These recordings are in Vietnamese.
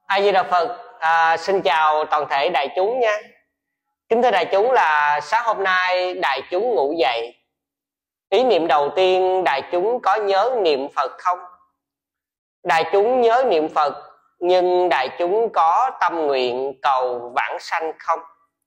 A Di Đà Phật. Xin chào toàn thể đại chúng nha. Kính thưa đại chúng, là sáng hôm nay đại chúng ngủ dậy, ý niệm đầu tiên đại chúng có nhớ niệm Phật không? Đại chúng nhớ niệm Phật, nhưng đại chúng có tâm nguyện cầu vãng sanh không?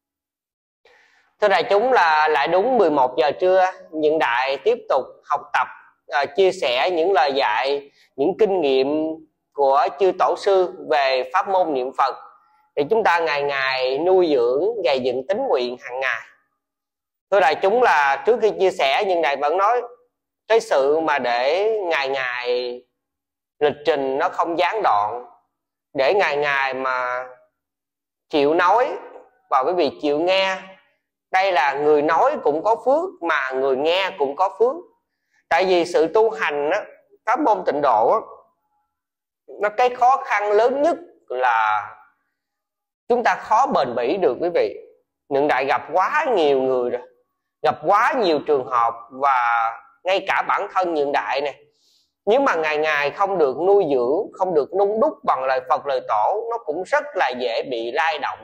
Thưa đại chúng, là lại đúng 11 giờ trưa, những đại tiếp tục học tập, chia sẻ những lời dạy, những kinh nghiệm của chư tổ sư về pháp môn niệm Phật, để chúng ta ngày ngày nuôi dưỡng, gây dựng tín nguyện hàng ngày. Thưa đại chúng, là trước khi chia sẻ, nhưng đại vẫn nói cái sự mà để ngày ngày lịch trình nó không gián đoạn, để ngày ngày mà chịu nói và quý vị chịu nghe. Đây là người nói cũng có phước, mà người nghe cũng có phước. Tại vì sự tu hành á, pháp môn tịnh độ á, nó cái khó khăn lớn nhất là chúng ta khó bền bỉ được quý vị. Những đại gặp quá nhiều người rồi, gặp quá nhiều trường hợp, và ngay cả bản thân những đại này, nếu mà ngày ngày không được nuôi dưỡng, không được nung đúc bằng lời Phật lời Tổ, nó cũng rất là dễ bị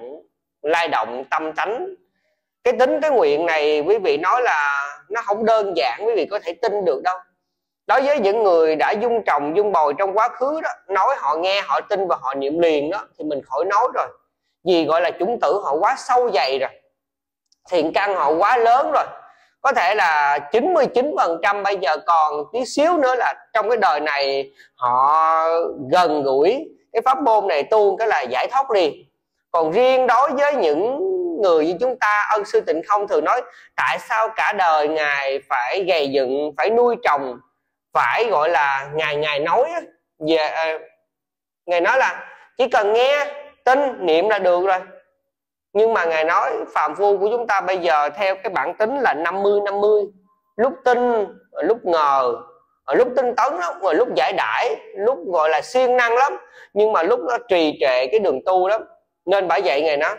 lay động tâm tánh. Cái tính cái nguyện này quý vị nói là nó không đơn giản, quý vị có thể tin được đâu. Đối với những người đã dung trồng dung bồi trong quá khứ đó, nói họ nghe, họ tin và họ niệm liền đó, thì mình khỏi nói rồi. Vì gọi là chủng tử họ quá sâu dày rồi, thiện căn họ quá lớn rồi. Có thể là 99% bây giờ còn tí xíu nữa là trong cái đời này họ gần gũi cái pháp môn này, tu cái là giải thoát liền. Còn riêng đối với những người như chúng ta, ân sư Tịnh Không thường nói tại sao cả đời ngài phải gầy dựng, phải nuôi trồng, phải gọi là ngày nói về ngài nói là chỉ cần nghe, tin, niệm là được rồi. Nhưng mà ngài nói phàm phu của chúng ta bây giờ theo cái bản tính là 50-50, lúc tin, lúc ngờ, lúc tinh tấn lắm, rồi lúc giải đãi, lúc gọi là siêng năng lắm, nhưng mà lúc nó trì trệ cái đường tu lắm. Nên bởi vậy ngài nói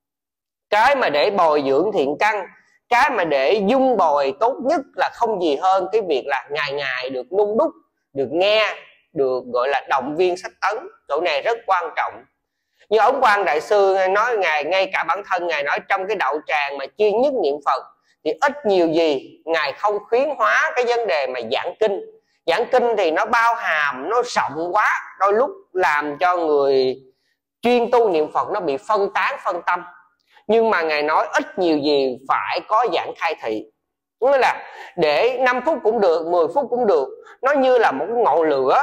cái mà để bồi dưỡng thiện căn, cái mà để dung bồi tốt nhất là không gì hơn cái việc là ngày ngày được nung đúc, được nghe, được gọi là động viên sách tấn. Chỗ này rất quan trọng. Như Ấn Quang Đại Sư nói, ngài ngay cả bản thân ngài nói trong cái đạo tràng mà chuyên nhất niệm Phật thì ít nhiều gì ngài không khuyến hóa cái vấn đề mà giảng kinh. Giảng kinh thì nó bao hàm, nó rộng quá, đôi lúc làm cho người chuyên tu niệm Phật nó bị phân tán, phân tâm. Nhưng mà ngài nói ít nhiều gì phải có giảng khai thị, nghĩa là để 5 phút cũng được, 10 phút cũng được, nó như là một cái ngọn lửa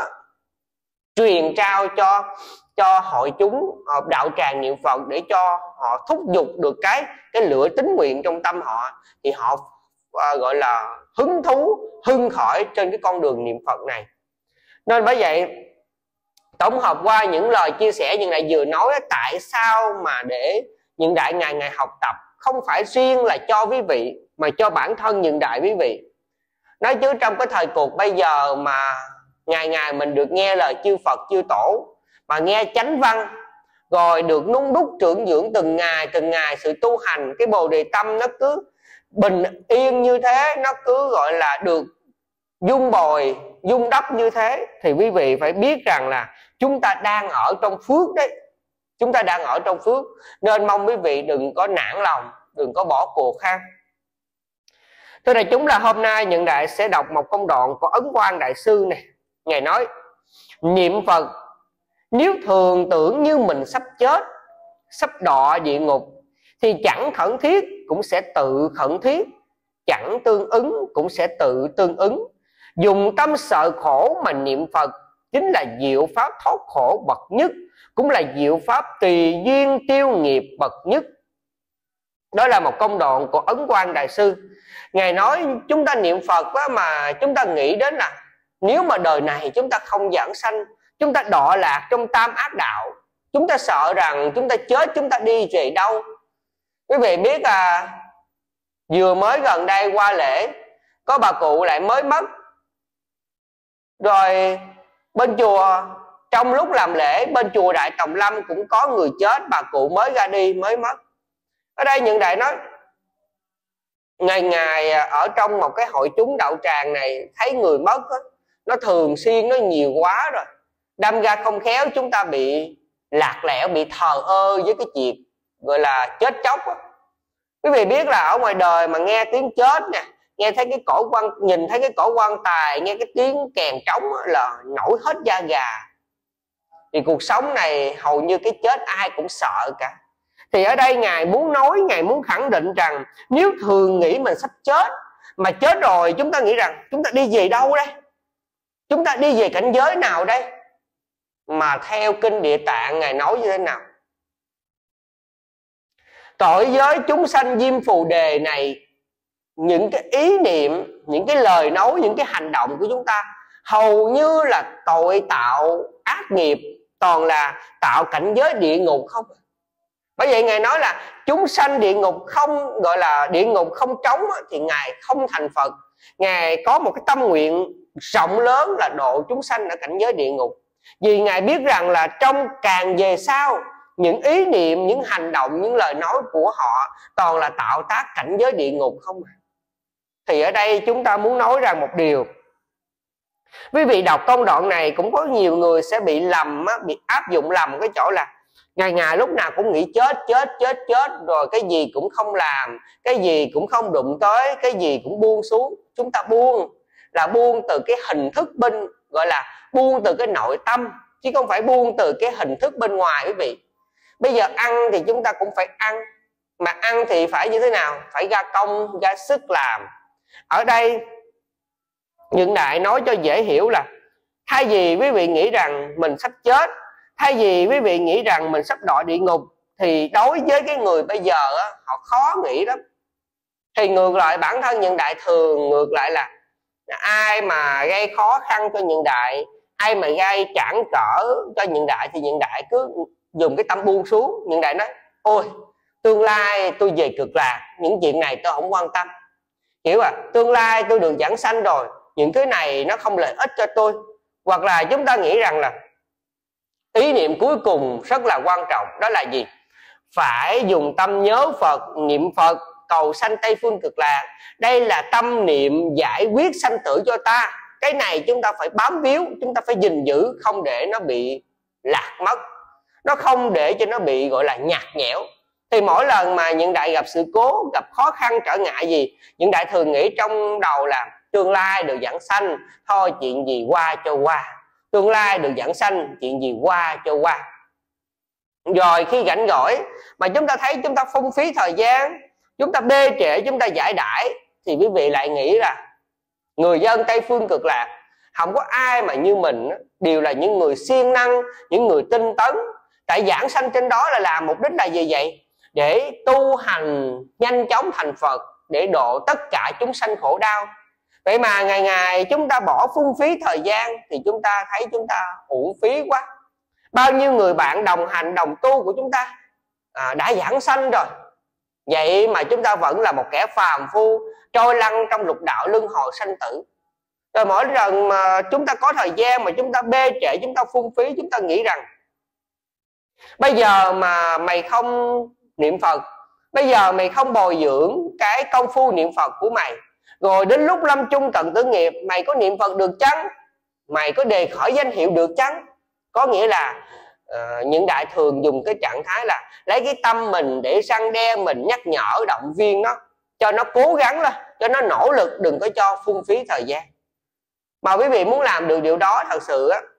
truyền trao cho hội chúng đạo tràng niệm Phật, để cho họ thúc giục được cái lửa tín nguyện trong tâm họ, thì họ gọi là hứng thú, hưng khởi trên cái con đường niệm Phật này. Nên bởi vậy tổng hợp qua những lời chia sẻ những đại vừa nói, tại sao mà để những đại ngày ngày học tập không phải riêng là cho quý vị, mà cho bản thân những đại quý vị. Nói chứ trong cái thời cuộc bây giờ mà ngày ngày mình được nghe lời chư Phật chư Tổ, mà nghe chánh văn, rồi được nung đúc trưởng dưỡng từng ngày sự tu hành, cái bồ đề tâm nó cứ bình yên như thế, nó cứ gọi là được dung bồi, dung đắp như thế, thì quý vị phải biết rằng là chúng ta đang ở trong phước đấy. Chúng ta đang ở trong phước, nên mong quý vị đừng có nản lòng, đừng có bỏ cuộc ha. Thưa đại chúng, là hôm nay Nhận Đại sẽ đọc một công đoạn của Ấn Quang Đại Sư này. Ngài nói niệm Phật nếu thường tưởng như mình sắp chết, sắp đọa địa ngục, thì chẳng khẩn thiết cũng sẽ tự khẩn thiết, chẳng tương ứng cũng sẽ tự tương ứng. Dùng tâm sợ khổ mà niệm Phật chính là diệu pháp thoát khổ bậc nhất, cũng là diệu pháp tùy duyên tiêu nghiệp bậc nhất. Đó là một công đoạn của Ấn Quang Đại Sư. Ngài nói chúng ta niệm Phật á, mà chúng ta nghĩ đến là nếu mà đời này chúng ta không giảng sanh, chúng ta đọa lạc trong tam ác đạo, chúng ta sợ rằng chúng ta chết, chúng ta đi về đâu. Quý vị biết vừa mới gần đây qua lễ, có bà cụ lại mới mất. Rồi bên chùa, trong lúc làm lễ, bên chùa Đại Tòng Lâm cũng có người chết, bà cụ mới ra đi, mới mất. Ở đây Nhận Đại nói ngày ngày ở trong một cái hội chúng đạo tràng này, thấy người mất đó, nó thường xuyên, nó nhiều quá rồi, đâm ra không khéo chúng ta bị lạc lẽo, bị thờ ơ với cái chuyện gọi là chết chóc á. Quý vị biết là ở ngoài đời mà nghe tiếng chết nè, nghe thấy cái cổ quan, nhìn thấy cái cổ quan tài, nghe cái tiếng kèn trống là nổi hết da gà. Thì cuộc sống này hầu như cái chết ai cũng sợ cả. Thì ở đây Ngài muốn nói, Ngài muốn khẳng định rằng nếu thường nghĩ mình sắp chết, mà chết rồi chúng ta nghĩ rằng chúng ta đi về đâu đây? Chúng ta đi về cảnh giới nào đây? Mà theo Kinh Địa Tạng Ngài nói như thế nào? Tội giới chúng sanh Diêm Phù Đề này, những cái ý niệm, những cái lời nói, những cái hành động của chúng ta hầu như là tội tạo ác nghiệp, toàn là tạo cảnh giới địa ngục không. Bởi vậy Ngài nói là chúng sanh địa ngục không, gọi là địa ngục không trống thì Ngài không thành Phật. Ngài có một cái tâm nguyện rộng lớn là độ chúng sanh ở cảnh giới địa ngục. Vì Ngài biết rằng là trong càng về sau, những ý niệm, những hành động, những lời nói của họ toàn là tạo tác cảnh giới địa ngục không. Thì ở đây chúng ta muốn nói rằng một điều. Quý vị đọc công đoạn này cũng có nhiều người sẽ bị lầm, bị áp dụng lầm cái chỗ là ngày lúc nào cũng nghĩ chết, rồi cái gì cũng không làm, cái gì cũng không đụng tới, cái gì cũng buông xuống. Chúng ta buông là buông từ cái hình thức bên, gọi là buông từ cái nội tâm, chứ không phải buông từ cái hình thức bên ngoài. Quý vị, bây giờ ăn thì chúng ta cũng phải ăn, mà ăn thì phải như thế nào? Phải ra công, ra sức làm. Ở đây Những Đại nói cho dễ hiểu là thay vì quý vị nghĩ rằng mình sắp chết, thay vì quý vị nghĩ rằng mình sắp đọa địa ngục, thì đối với cái người bây giờ họ khó nghĩ lắm. Thì ngược lại bản thân Những Đại thường ngược lại là ai mà gây khó khăn cho Những Đại, ai mà gây cản trở cho Những Đại thì Những Đại cứ dùng cái tâm buông xuống. Những Đại nói ôi tương lai tôi về Cực Lạc, những chuyện này tôi không quan tâm. Hiểu à, tương lai tôi được giảng sanh rồi, những cái này nó không lợi ích cho tôi. Hoặc là chúng ta nghĩ rằng là ý niệm cuối cùng rất là quan trọng, đó là gì? Phải dùng tâm nhớ Phật, niệm Phật, cầu sanh Tây Phương Cực Lạc. Đây là tâm niệm giải quyết sanh tử cho ta. Cái này chúng ta phải bám víu, chúng ta phải gìn giữ, không để nó bị lạc mất, nó không để cho nó bị gọi là nhạt nhẽo. Thì mỗi lần mà Những Đại gặp sự cố, gặp khó khăn trở ngại gì, Những Đại thường nghĩ trong đầu là tương lai được giảng sanh, thôi chuyện gì qua cho qua. Tương lai được giảng sanh, chuyện gì qua cho qua. Rồi khi rảnh rỗi mà chúng ta thấy chúng ta phung phí thời gian, chúng ta bê trễ, chúng ta giải đãi, thì quý vị lại nghĩ là người dân Tây Phương Cực Lạc không có ai mà như mình, đều là những người siêng năng, những người tinh tấn. Tại giảng sanh trên đó là làm mục đích là gì vậy? Để tu hành nhanh chóng thành Phật, để độ tất cả chúng sanh khổ đau. Vậy mà ngày chúng ta bỏ phung phí thời gian thì chúng ta thấy chúng ta uổng phí quá. Bao nhiêu người bạn đồng hành, đồng tu của chúng ta đã giảng sanh rồi, vậy mà chúng ta vẫn là một kẻ phàm phu trôi lăn trong lục đạo luân hồi sanh tử. Rồi mỗi lần mà chúng ta có thời gian mà chúng ta bê trễ, chúng ta phung phí, chúng ta nghĩ rằng bây giờ mà mày không niệm Phật, bây giờ mày không bồi dưỡng cái công phu niệm Phật của mày, rồi đến lúc lâm chung tận tử nghiệp mày có niệm Phật được chăng? Mày có đề khởi danh hiệu được chăng? Có nghĩa là Những Đại thường dùng cái trạng thái là lấy cái tâm mình để răn đe mình, nhắc nhở, động viên nó, cho nó cố gắng lên, cho nó nỗ lực, đừng có cho phung phí thời gian. Mà quý vị muốn làm được điều đó thật sự á,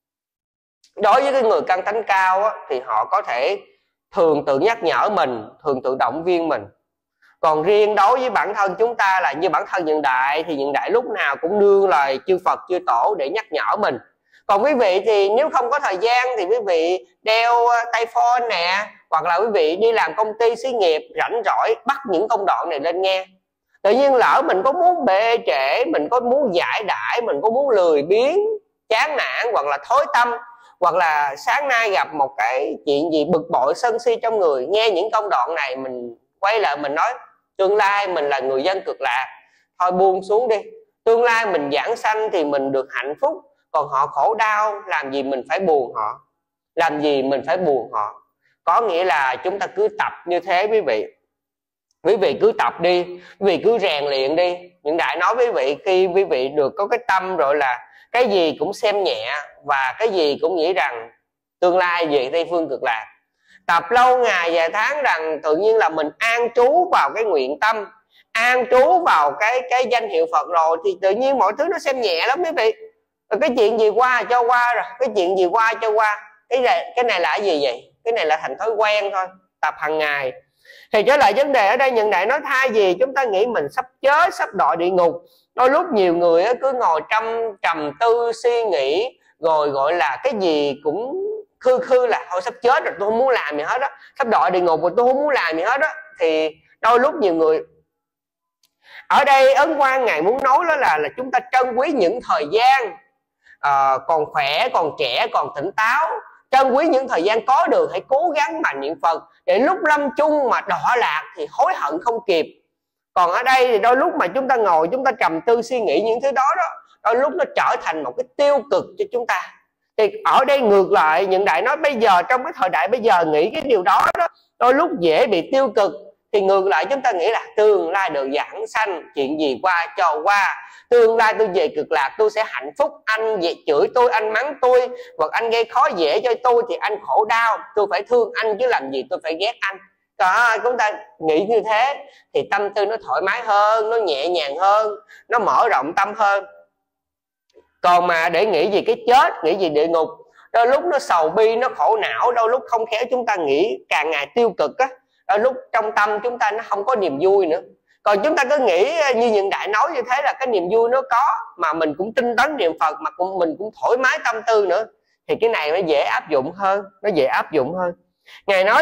đối với cái người căn tánh cao á, thì họ có thể thường tự nhắc nhở mình, thường tự động viên mình. Còn riêng đối với bản thân chúng ta là như bản thân Những Đại, thì Những Đại lúc nào cũng nương lời chư Phật chư Tổ để nhắc nhở mình. Còn quý vị thì nếu không có thời gian thì quý vị đeo tay phone nè, hoặc là quý vị đi làm công ty xí nghiệp, rảnh rỗi bắt những công đoạn này lên nghe. Tự nhiên lỡ mình có muốn bê trễ, mình có muốn giải đãi, mình có muốn lười biếng, chán nản, hoặc là thối tâm, hoặc là sáng nay gặp một cái chuyện gì bực bội sân si trong người, nghe những công đoạn này mình quay lại mình nói tương lai mình là người dân Cực Lạc, thôi buông xuống đi. Tương lai mình giảng sanh thì mình được hạnh phúc, còn họ khổ đau, làm gì mình phải buồn họ, làm gì mình phải buồn họ. Có nghĩa là chúng ta cứ tập như thế quý vị. Quý vị cứ tập đi, quý vị cứ rèn luyện đi. Những Đại nói quý vị, khi quý vị được có cái tâm rồi là cái gì cũng xem nhẹ, và cái gì cũng nghĩ rằng tương lai về Tây phương cực lạc. Tập lâu ngày vài tháng rằng tự nhiên là mình an trú vào cái nguyện tâm, an trú vào cái danh hiệu Phật rồi thì tự nhiên mọi thứ nó xem nhẹ lắm quý vị. Cái chuyện gì qua cho qua rồi, cái chuyện gì qua cho qua. Cái này là cái gì vậy? Cái này là thành thói quen thôi, tập hàng ngày. Thì trở lại vấn đề ở đây, Nhận Đại nói thay vì chúng ta nghĩ mình sắp chết, sắp đọa địa ngục, đôi lúc nhiều người cứ ngồi trầm tư suy nghĩ, rồi gọi là cái gì cũng khư là thôi sắp chết rồi tôi không muốn làm gì hết đó, sắp đọa địa ngục rồi tôi không muốn làm gì hết đó. Thì đôi lúc nhiều người ở đây Ấn Quang Ngài muốn nói đó là chúng ta trân quý những thời gian còn khỏe, còn trẻ, còn tỉnh táo. Trân quý những thời gian có được, hãy cố gắng mà niệm Phật, để lúc lâm chung mà đọa lạc thì hối hận không kịp. Còn ở đây thì đôi lúc mà chúng ta ngồi, chúng ta trầm tư suy nghĩ những thứ đó đôi lúc nó trở thành một cái tiêu cực cho chúng ta. Thì ở đây ngược lại, Nhận Đại nói bây giờ trong cái thời đại bây giờ nghĩ cái điều đó đôi lúc dễ bị tiêu cực. Thì ngược lại chúng ta nghĩ là tương lai được giảng sanh, chuyện gì qua cho qua, tương lai tôi về cực lạc tôi sẽ hạnh phúc, anh về chửi tôi, anh mắng tôi, hoặc anh gây khó dễ cho tôi thì anh khổ đau, tôi phải thương anh chứ làm gì tôi phải ghét anh. Đó, chúng ta nghĩ như thế thì tâm tư nó thoải mái hơn, nó nhẹ nhàng hơn, nó mở rộng tâm hơn. Còn mà để nghĩ gì cái chết, nghĩ gì địa ngục, đôi lúc nó sầu bi, nó khổ não, đôi lúc không khéo chúng ta nghĩ càng ngày tiêu cực á, đôi lúc trong tâm chúng ta nó không có niềm vui nữa. Còn chúng ta cứ nghĩ như Nhận Đại nói như thế là cái niềm vui nó có, mà mình cũng tinh tấn niệm Phật, mà mình cũng thoải mái tâm tư nữa, thì cái này nó dễ áp dụng hơn, nó dễ áp dụng hơn. Ngài nói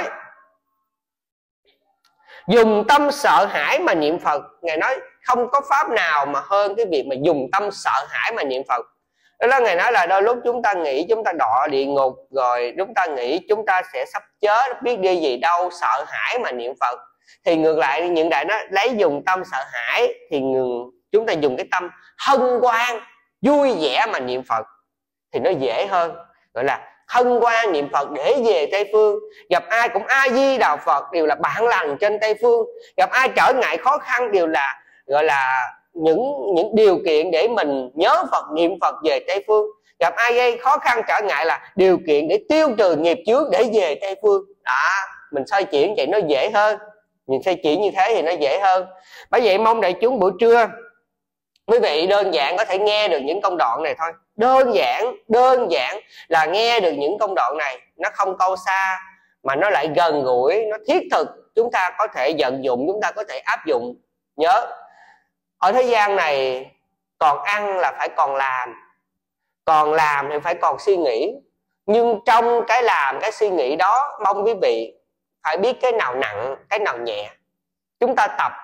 dùng tâm sợ hãi mà niệm Phật. Ngài nói không có pháp nào mà hơn cái việc mà dùng tâm sợ hãi mà niệm Phật. Đó là Ngài nói là đôi lúc chúng ta nghĩ chúng ta đọa địa ngục, rồi chúng ta nghĩ chúng ta sẽ sắp chết, biết đi gì đâu, sợ hãi mà niệm Phật. Thì ngược lại Nhận Đại nó lấy dùng tâm sợ hãi, thì chúng ta dùng cái tâm hân hoan vui vẻ mà niệm Phật thì nó dễ hơn. Gọi là hân hoan niệm Phật để về Tây phương, gặp ai cũng A Di Đà Phật, đều là bạn lành trên Tây phương. Gặp ai trở ngại khó khăn đều là gọi là những điều kiện để mình nhớ Phật, niệm Phật về Tây phương. Gặp ai gây khó khăn trở ngại là điều kiện để tiêu trừ nghiệp chướng để về Tây phương. Đó, mình xoay chuyển vậy nó dễ hơn, mình xoay chuyển như thế thì nó dễ hơn. Bởi vậy mong đại chúng buổi trưa quý vị đơn giản có thể nghe được những công đoạn này thôi. Đơn giản là nghe được những công đoạn này, nó không câu xa mà nó lại gần gũi, nó thiết thực, chúng ta có thể vận dụng, chúng ta có thể áp dụng. Nhớ ở thế gian này còn ăn là phải còn làm thì phải còn suy nghĩ. Nhưng trong cái làm, cái suy nghĩ đó, mong quý vị phải biết cái nào nặng, cái nào nhẹ. Chúng ta tập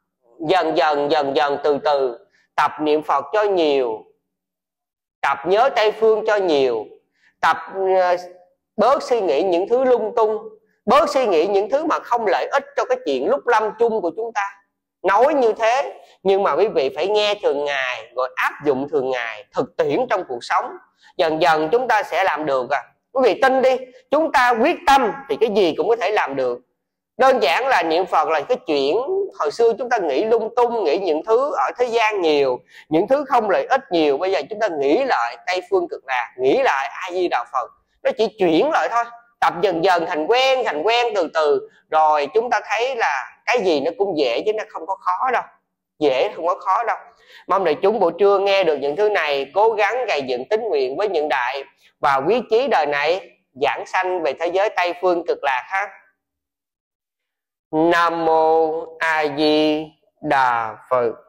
dần từ từ, tập niệm Phật cho nhiều, tập nhớ Tây phương cho nhiều, tập bớt suy nghĩ những thứ lung tung, bớt suy nghĩ những thứ mà không lợi ích cho cái chuyện lúc lâm chung của chúng ta. Nói như thế nhưng mà quý vị phải nghe thường ngày, rồi áp dụng thường ngày, thực tiễn trong cuộc sống. Dần dần chúng ta sẽ làm được à. Quý vị tin đi, chúng ta quyết tâm thì cái gì cũng có thể làm được. Đơn giản là niệm Phật là cái chuyện hồi xưa chúng ta nghĩ lung tung, nghĩ những thứ ở thế gian nhiều, những thứ không lợi ích nhiều. Bây giờ chúng ta nghĩ lại Tây phương cực lạc, nghĩ lại A Di Đà Phật, nó chỉ chuyển lại thôi. Tập dần thành quen từ từ, rồi chúng ta thấy là cái gì nó cũng dễ chứ nó không có khó đâu. Dễ không có khó đâu. Mong đại chúng buổi trưa nghe được những thứ này, cố gắng gầy dựng tín nguyện với Nhận Đại và quyết chí đời này giảng sanh về thế giới Tây phương cực lạc ha. Nam mô A Di Đà Phật.